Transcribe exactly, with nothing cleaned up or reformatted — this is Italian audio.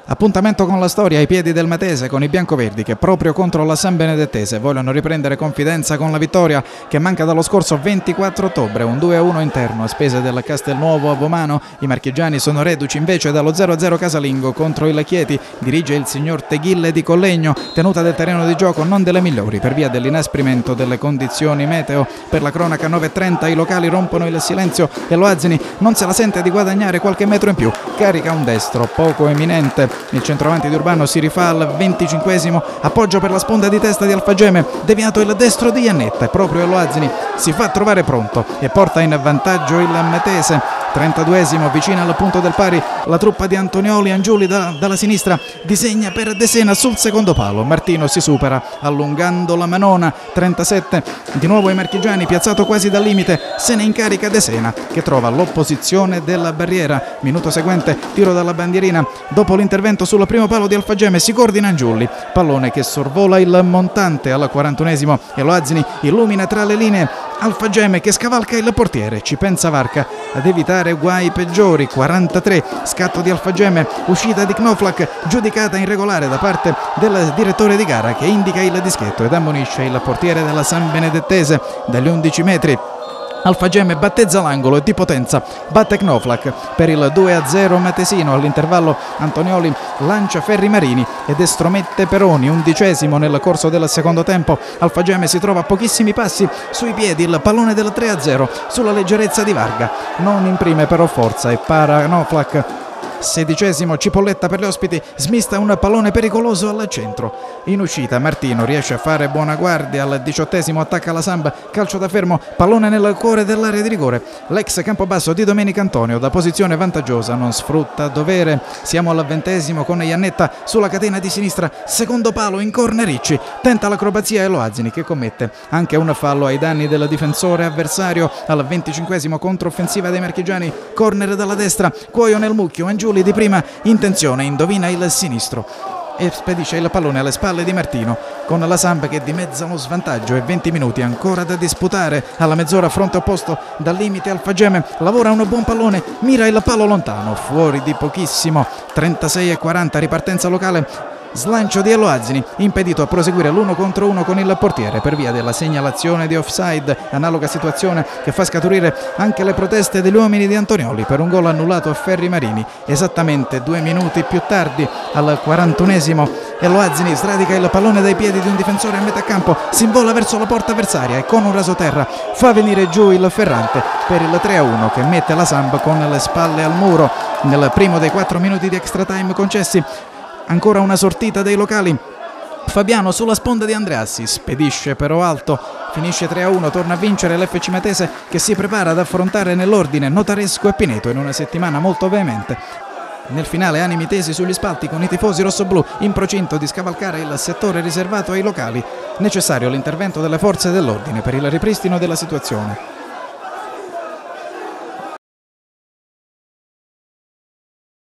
Appuntamento con la storia ai piedi del Matese con i biancoverdi che proprio contro la San Benedettese vogliono riprendere confidenza con la vittoria che manca dallo scorso ventiquattro ottobre, un due a uno interno a spese del Castelnuovo a Vomano. I marchigiani sono reduci invece dallo zero a zero casalingo contro il Chieti, dirige il signor Teghille di Collegno, tenuta del terreno di gioco non delle migliori per via dell'inasprimento delle condizioni meteo. Per la cronaca nove e trenta i locali rompono il silenzio e Loazzini non se la sente di guadagnare qualche metro in più, carica un destro poco eminente. Il centravanti di Urbano si rifà al venticinquesimo, appoggio per la sponda di testa di Alfageme, deviato il destro di Iannetta e proprio Loazzini si fa trovare pronto e porta in vantaggio il Matese. trentaduesimo, vicina al punto del pari, la truppa di Antonioli Angiuli da, dalla sinistra disegna per De Sena sul secondo palo. Martino si supera allungando la manona. trentasette, di nuovo i marchigiani, piazzato quasi dal limite, se ne incarica De Sena che trova l'opposizione della barriera. Minuto seguente, tiro dalla bandierina. Dopo l'intervento sul primo palo di Alfageme si coordina Angiulli, pallone che sorvola il montante al quarantunesimo e Loazzini illumina tra le linee Alfageme che scavalca il portiere, ci pensa Varca ad evitare guai peggiori. quarantatré, scatto di Alfageme, uscita di Knoflak giudicata irregolare da parte del direttore di gara che indica il dischetto ed ammonisce il portiere della San Benedettese dagli undici metri. Alfageme battezza l'angolo e di potenza batte Knoflak per il due a zero matesino. All'intervallo Antonioli lancia Ferri Marini ed estromette Peroni. Undicesimo nel corso del secondo tempo, Alfageme si trova a pochissimi passi sui piedi il pallone del tre a zero sulla leggerezza di Varga, non imprime però forza e para Knoflak. Sedicesimo, Cipolletta per gli ospiti smista un pallone pericoloso al centro. In uscita Martino riesce a fare buona guardia. Al diciottesimo attacca la Samba, calcio da fermo, pallone nel cuore dell'area di rigore. L'ex campobasso di Domenico Antonio da posizione vantaggiosa non sfrutta dovere. Siamo al ventesimo con Iannetta sulla catena di sinistra, secondo palo in corner Ricci, tenta l'acrobazia e Loazzini che commette anche un fallo ai danni del difensore avversario. Al venticinquesimo controffensiva dei marchigiani, corner dalla destra, cuoio nel mucchio, Angiulli di prima intenzione indovina il sinistro e spedisce il pallone alle spalle di Martino con la Samp che dimezza lo svantaggio e venti minuti ancora da disputare. Alla mezz'ora fronte opposto dal limite Alfageme lavora un buon pallone, mira il palo lontano fuori di pochissimo. trentasei e quaranta, ripartenza locale, slancio di Loazzini, impedito a proseguire l'uno contro uno con il portiere per via della segnalazione di offside. Analoga situazione che fa scaturire anche le proteste degli uomini di Antonioli per un gol annullato a Ferri Marini esattamente due minuti più tardi. Al quarantunesimo e Loazzini sradica il pallone dai piedi di un difensore a metà campo, si invola verso la porta avversaria e con un rasoterra fa venire giù il Ferrante per il tre a uno che mette la Samp con le spalle al muro. Nel primo dei quattro minuti di extra time concessi ancora una sortita dei locali. Fabiano sulla sponda di Andreassi, spedisce però alto, finisce tre a uno, torna a vincere l'F C Matese che si prepara ad affrontare nell'ordine Notaresco e Pineto in una settimana molto veemente. Nel finale animi tesi sugli spalti con i tifosi rossoblù in procinto di scavalcare il settore riservato ai locali. Necessario l'intervento delle forze dell'ordine per il ripristino della situazione.